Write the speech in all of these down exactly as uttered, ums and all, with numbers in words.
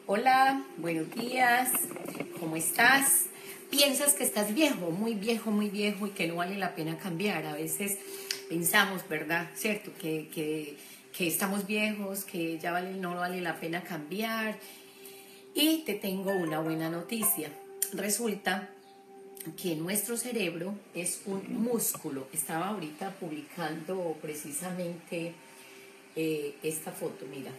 Hola, buenos días, ¿cómo estás? ¿Piensas que estás viejo, muy viejo, muy viejo y que no vale la pena cambiar? A veces pensamos, ¿verdad? ¿Cierto? Que, que, que estamos viejos, que ya vale, no vale la pena cambiar. Y te tengo una buena noticia. Resulta que nuestro cerebro es un músculo. Estaba ahorita publicando precisamente eh, esta foto, mira.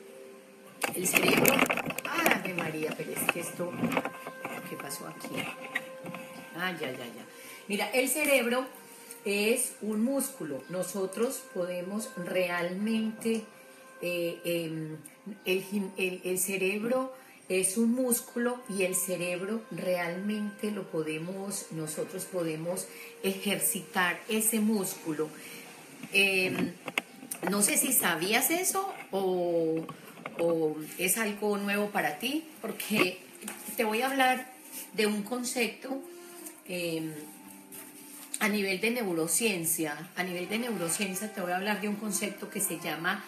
El cerebro, ¡ay, María! Pero es que esto, ¿qué pasó aquí? Ah, ya, ya, ya. Mira, el cerebro es un músculo. Nosotros podemos realmente, eh, eh, el, el, el cerebro es un músculo y el cerebro realmente lo podemos, nosotros podemos ejercitar ese músculo. Eh, no sé si sabías eso o, o es algo nuevo para ti, porque te voy a hablar de un concepto eh, a nivel de neurociencia. A nivel de neurociencia te voy a hablar de un concepto que se llama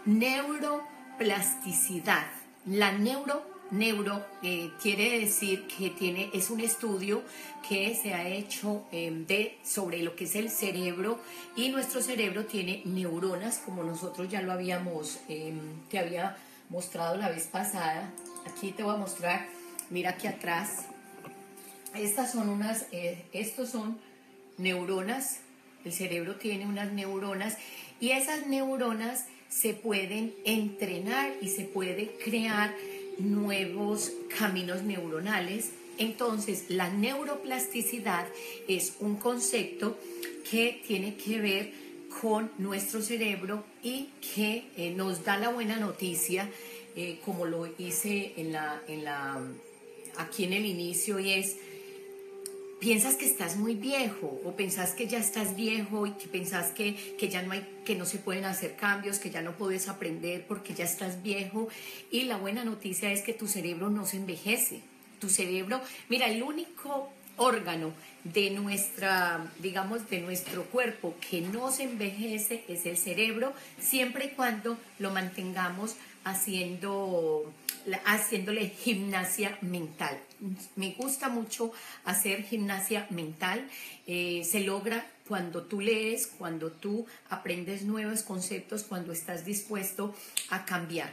neuroplasticidad. La neuro Neuro eh, quiere decir que tiene, es un estudio que se ha hecho eh, de, sobre lo que es el cerebro, y nuestro cerebro tiene neuronas, como nosotros ya lo habíamos, eh, te había mostrado la vez pasada. Aquí te voy a mostrar, mira aquí atrás, estas son unas, eh, estos son neuronas, el cerebro tiene unas neuronas y esas neuronas se pueden entrenar y se puede crear nuevos caminos neuronales. Entonces, la neuroplasticidad es un concepto que tiene que ver con nuestro cerebro y que eh, nos da la buena noticia, eh, como lo hice en la, en la, aquí en el inicio, y es: piensas que estás muy viejo o pensás que ya estás viejo y que pensás que, que ya no hay, que no se pueden hacer cambios, que ya no puedes aprender porque ya estás viejo. Y la buena noticia es que tu cerebro no se envejece. Tu cerebro, mira, el único órgano de nuestra, digamos, de nuestro cuerpo que no se envejece es el cerebro, siempre y cuando lo mantengamos haciendo, haciéndole gimnasia mental. Me gusta mucho hacer gimnasia mental. Eh, se logra cuando tú lees, cuando tú aprendes nuevos conceptos, cuando estás dispuesto a cambiar.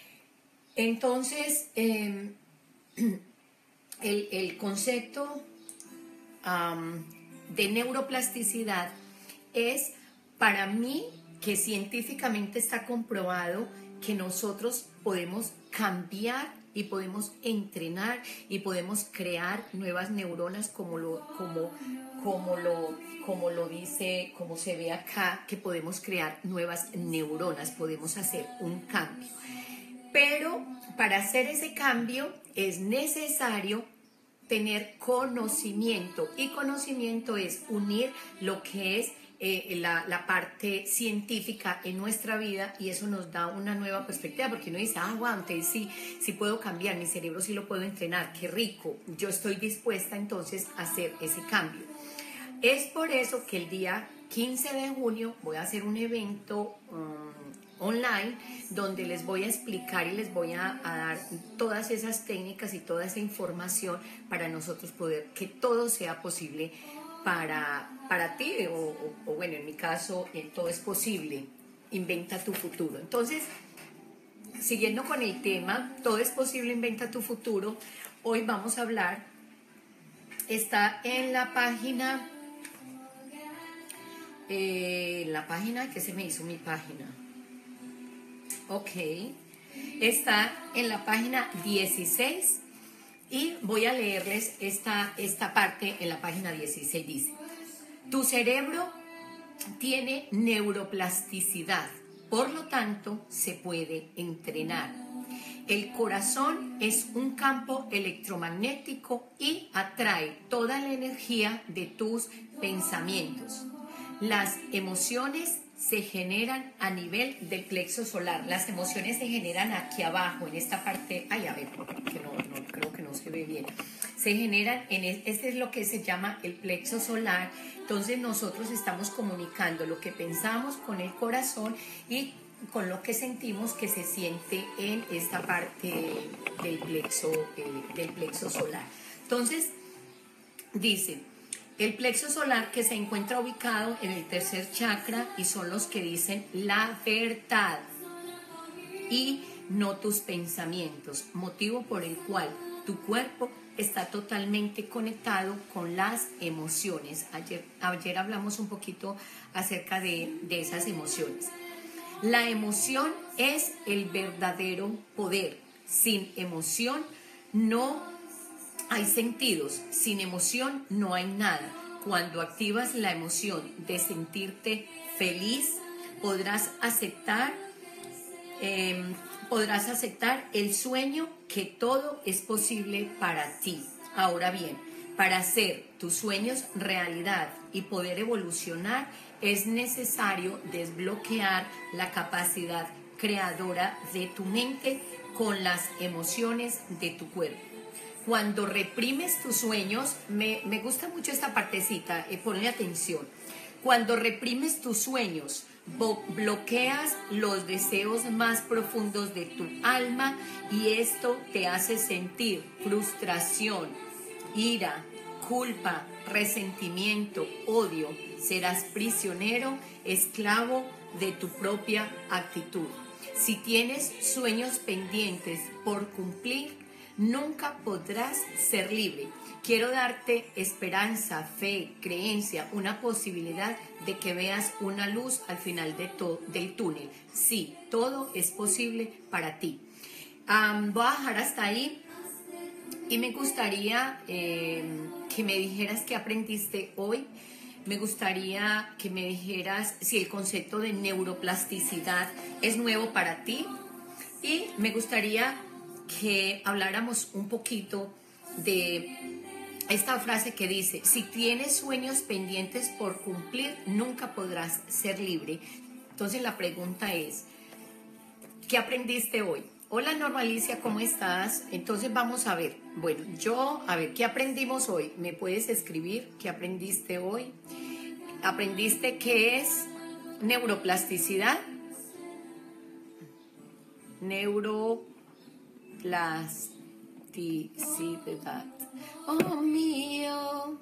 Entonces, eh, el, el concepto um, de neuroplasticidad es, para mí, que científicamente está comprobado que nosotros podemos cambiar y podemos entrenar y podemos crear nuevas neuronas, como lo, como, como lo, como lo dice, como se ve acá, que podemos crear nuevas neuronas, podemos hacer un cambio. Pero para hacer ese cambio es necesario tener conocimiento, y conocimiento es unir lo que es eh, la, la parte científica en nuestra vida, y eso nos da una nueva perspectiva, porque uno dice: ah, wow, entonces sí, sí puedo cambiar, mi cerebro sí lo puedo entrenar, qué rico, yo estoy dispuesta entonces a hacer ese cambio. Es por eso que el día quince de junio voy a hacer un evento um, online, donde les voy a explicar y les voy a, a dar todas esas técnicas y toda esa información para nosotros poder que todo sea posible para, para ti, o, o, o bueno, en mi caso, eh, todo es posible. Inventa tu futuro. Entonces, siguiendo con el tema, todo es posible, inventa tu futuro, hoy vamos a hablar, está en la página, eh, la página, que se me hizo mi página. Ok, está en la página dieciséis, y voy a leerles esta, esta parte. En la página dieciséis dice: tu cerebro tiene neuroplasticidad, por lo tanto se puede entrenar. El corazón es un campo electromagnético y atrae toda la energía de tus pensamientos. Las emociones se generan a nivel del plexo solar. Las emociones se generan aquí abajo, en esta parte. Ay, a ver, que no, no, creo que no se ve bien. Se generan en el, este es lo que se llama el plexo solar. Entonces nosotros estamos comunicando lo que pensamos con el corazón, y con lo que sentimos que se siente en esta parte del plexo, eh, del plexo solar. Entonces, dice, el plexo solar que se encuentra ubicado en el tercer chakra y son los que dicen la verdad y no tus pensamientos, motivo por el cual tu cuerpo está totalmente conectado con las emociones. Ayer, ayer hablamos un poquito acerca de, de esas emociones. La emoción es el verdadero poder. Sin emoción no hay sentidos. Sin emoción no hay nada. Cuando activas la emoción de sentirte feliz, podrás aceptar, eh, podrás aceptar el sueño que todo es posible para ti. Ahora bien, para hacer tus sueños realidad y poder evolucionar, es necesario desbloquear la capacidad creadora de tu mente con las emociones de tu cuerpo. Cuando reprimes tus sueños, me, me gusta mucho esta partecita, eh, ponle atención. Cuando reprimes tus sueños, bloqueas los deseos más profundos de tu alma y esto te hace sentir frustración, ira, culpa, resentimiento, odio. Serás prisionero, esclavo de tu propia actitud. Si tienes sueños pendientes por cumplir, nunca podrás ser libre. Quiero darte esperanza, fe, creencia, una posibilidad de que veas una luz al final de del túnel. Sí, todo es posible para ti. Um, voy a dejar hasta ahí y me gustaría eh, que me dijeras qué aprendiste hoy. Me gustaría que me dijeras si el concepto de neuroplasticidad es nuevo para ti y me gustaría que habláramos un poquito de esta frase que dice, si tienes sueños pendientes por cumplir, nunca podrás ser libre. Entonces la pregunta es, ¿qué aprendiste hoy? Hola Normalicia, ¿cómo estás? Entonces vamos a ver, bueno, yo, a ver, ¿qué aprendimos hoy? ¿Me puedes escribir qué aprendiste hoy? ¿Aprendiste qué es neuroplasticidad? Neuroplasticidad. Oh mío,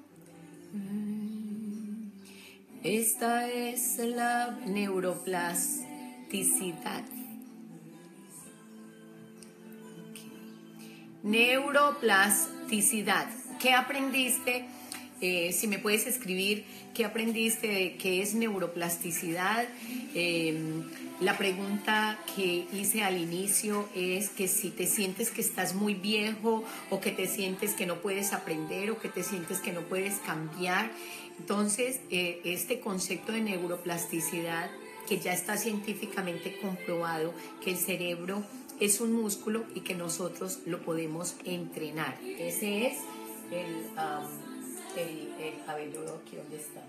esta es la neuroplasticidad. Neuroplasticidad. ¿Qué aprendiste? Eh, si me puedes escribir qué aprendiste de qué es neuroplasticidad. Eh, la pregunta que hice al inicio es que si te sientes que estás muy viejo o que te sientes que no puedes aprender o que te sientes que no puedes cambiar. Entonces, eh, este concepto de neuroplasticidad, que ya está científicamente comprobado que el cerebro es un músculo y que nosotros lo podemos entrenar. Ese es el, um, el, el a ver, yo aquí dónde está.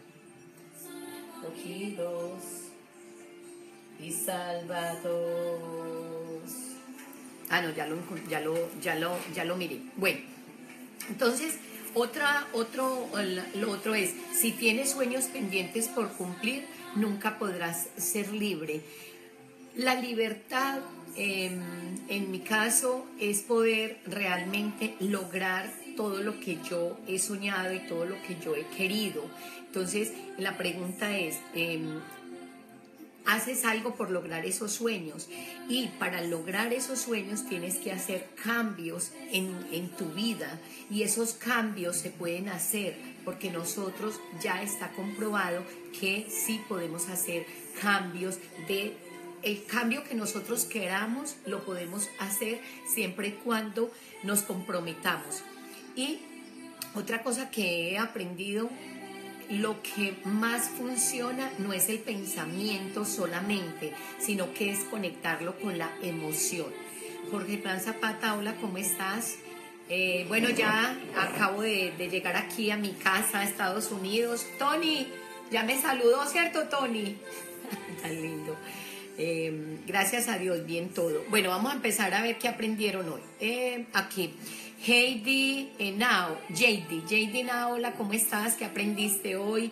Cogidos y salvados. Ah, no, ya lo, ya lo, ya lo, ya lo miré. Bueno, entonces, otra, otro, lo otro es, si tienes sueños pendientes por cumplir, nunca podrás ser libre. La libertad, eh, en mi caso, es poder realmente lograr todo lo que yo he soñado y todo lo que yo he querido. Entonces, la pregunta es, eh, haces algo por lograr esos sueños y para lograr esos sueños tienes que hacer cambios en, en tu vida y esos cambios se pueden hacer porque nosotros ya está comprobado que sí podemos hacer cambios de el cambio que nosotros queramos lo podemos hacer siempre y cuando nos comprometamos. Y otra cosa que he aprendido, lo que más funciona no es el pensamiento solamente, sino que es conectarlo con la emoción. Jorge Plan Zapata, hola, ¿cómo estás? Eh, bueno, ya acabo de, de llegar aquí a mi casa, a Estados Unidos. Tony, ya me saludó, ¿cierto, Tony? Tan lindo. Eh, gracias a Dios, bien todo. Bueno, vamos a empezar a ver qué aprendieron hoy. Eh, aquí, Heidi eh, Now, J D, J D Now, hola, ¿cómo estás? ¿Qué aprendiste hoy?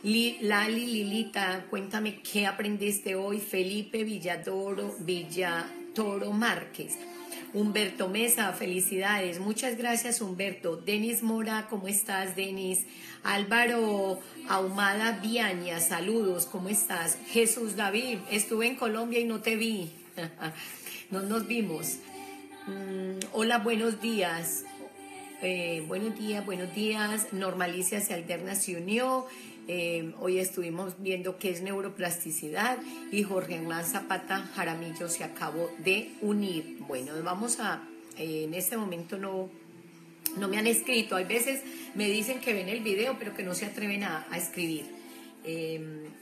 Li- Lali, Lilita, cuéntame qué aprendiste hoy. Felipe Villadoro, Villatoro Márquez. Humberto Mesa, felicidades. Muchas gracias, Humberto. Denis Mora, ¿cómo estás, Denis? Álvaro Ahumada Viaña, saludos, ¿cómo estás? Jesús David, estuve en Colombia y no te vi. No nos vimos. Mm, hola, buenos días. Eh, buenos días, buenos días. Normalicia se alterna se unió. Eh, hoy estuvimos viendo qué es neuroplasticidad y Jorge Hernán Zapata Jaramillo se acabó de unir. Bueno, vamos a, eh, en este momento no, no me han escrito. Hay veces me dicen que ven el video pero que no se atreven a, a escribir. Eh,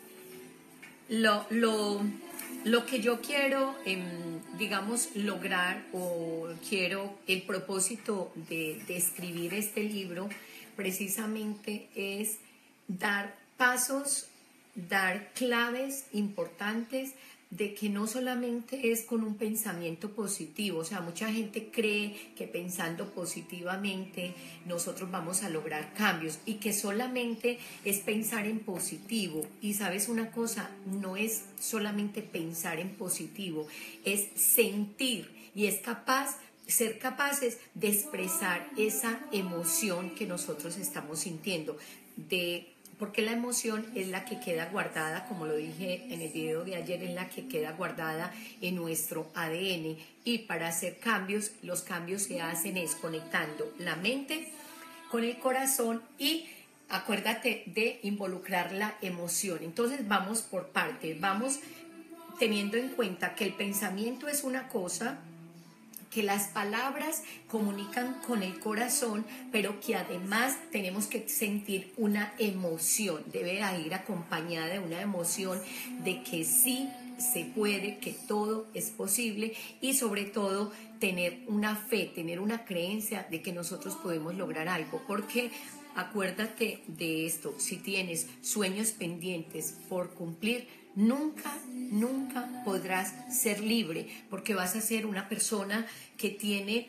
lo, lo, lo que yo quiero, eh, digamos, lograr o quiero, el propósito de, de escribir este libro precisamente es dar pasos, dar claves importantes de que no solamente es con un pensamiento positivo, o sea, mucha gente cree que pensando positivamente nosotros vamos a lograr cambios y que solamente es pensar en positivo. Y sabes una cosa, no es solamente pensar en positivo, es sentir y es capaz ser capaces de expresar esa emoción que nosotros estamos sintiendo, de porque la emoción es la que queda guardada, como lo dije en el video de ayer, es la que queda guardada en nuestro A D N, y para hacer cambios, los cambios se hacen es conectando la mente con el corazón y acuérdate de involucrar la emoción. Entonces vamos por partes, vamos teniendo en cuenta que el pensamiento es una cosa, que las palabras comunican con el corazón, pero que además tenemos que sentir una emoción, debe ir acompañada de una emoción de que sí se puede, que todo es posible y sobre todo tener una fe, tener una creencia de que nosotros podemos lograr algo, porque acuérdate de esto, si tienes sueños pendientes por cumplir, nunca, nunca podrás ser libre, porque vas a ser una persona que tiene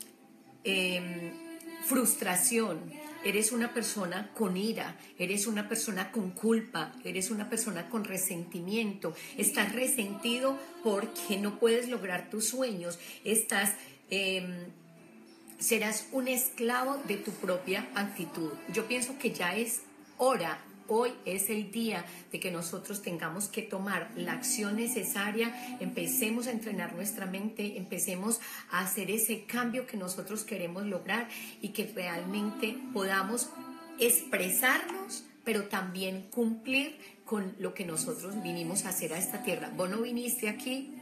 eh, frustración, eres una persona con ira, eres una persona con culpa, eres una persona con resentimiento, estás resentido porque no puedes lograr tus sueños, estás... Eh, serás un esclavo de tu propia actitud. Yo pienso que ya es hora, hoy es el día de que nosotros tengamos que tomar la acción necesaria, empecemos a entrenar nuestra mente, empecemos a hacer ese cambio que nosotros queremos lograr y que realmente podamos expresarnos, pero también cumplir con lo que nosotros vinimos a hacer a esta tierra. Vos no viniste aquí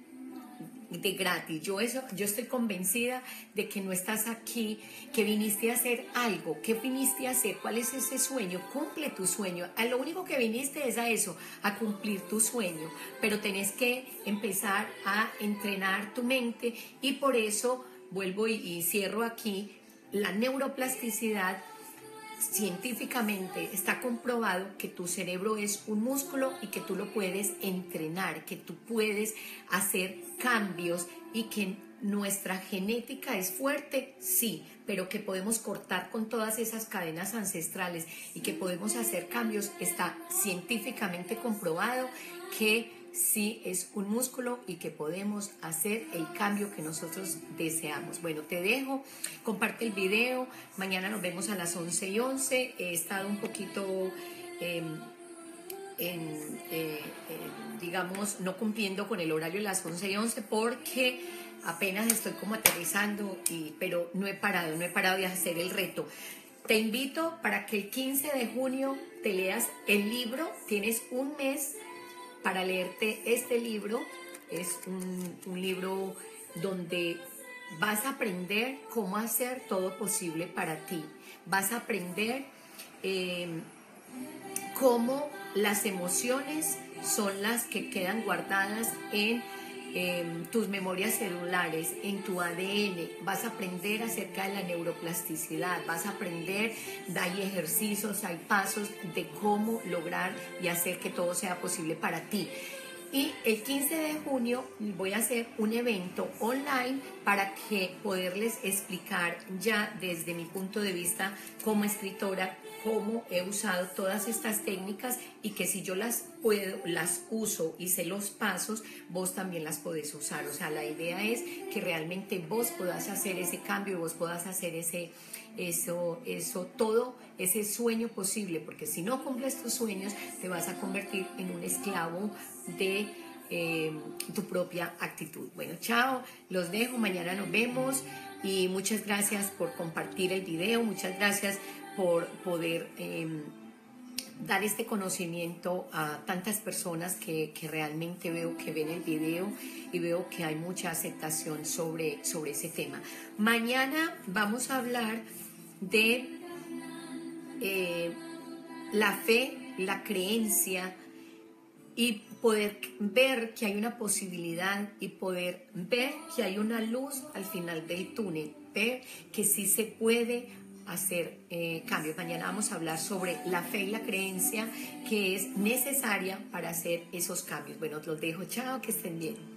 de gratis, yo eso, yo estoy convencida de que no estás aquí, que viniste a hacer algo, ¿qué viniste a hacer? ¿Cuál es ese sueño? Cumple tu sueño, a lo único que viniste es a eso, a cumplir tu sueño, pero tenés que empezar a entrenar tu mente y por eso vuelvo y, y cierro aquí, la neuroplasticidad. Científicamente está comprobado que tu cerebro es un músculo y que tú lo puedes entrenar, que tú puedes hacer cambios y que nuestra genética es fuerte, sí, pero que podemos cortar con todas esas cadenas ancestrales y que podemos hacer cambios, está científicamente comprobado que sí es un músculo y que podemos hacer el cambio que nosotros deseamos. Bueno, te dejo, comparte el video, mañana nos vemos a las once y once, he estado un poquito, eh, en, eh, eh, digamos, no cumpliendo con el horario de las once y once porque apenas estoy como aterrizando, y, pero no he parado, no he parado de hacer el reto. Te invito para que el quince de junio te leas el libro, tienes un mes para leerte este libro, es un, un libro donde vas a aprender cómo hacer todo posible para ti, vas a aprender eh, cómo las emociones son las que quedan guardadas en eh, tus memorias celulares, en tu A D N, vas a aprender acerca de la neuroplasticidad, vas a aprender, hay ejercicios, hay pasos de cómo lograr y hacer que todo sea posible para ti. Y el quince de junio voy a hacer un evento online para que poderles explicar ya desde mi punto de vista como escritora cómo he usado todas estas técnicas y que si yo las puedo, las uso y sé los pasos, vos también las podés usar. O sea, la idea es que realmente vos puedas hacer ese cambio, vos puedas hacer ese, eso, eso, todo ese sueño posible, porque si no cumples tus sueños, te vas a convertir en un esclavo de eh, tu propia actitud. Bueno, chao, los dejo, mañana nos vemos y muchas gracias por compartir el video, muchas gracias por poder eh, dar este conocimiento a tantas personas que, que realmente veo que ven el video y veo que hay mucha aceptación sobre, sobre ese tema. Mañana vamos a hablar de eh, la fe, la creencia y poder ver que hay una posibilidad y poder ver que hay una luz al final del túnel, ver que sí se puede hacer eh, cambios. Mañana vamos a hablar sobre la fe y la creencia que es necesaria para hacer esos cambios. Bueno, los dejo, chao, que estén bien.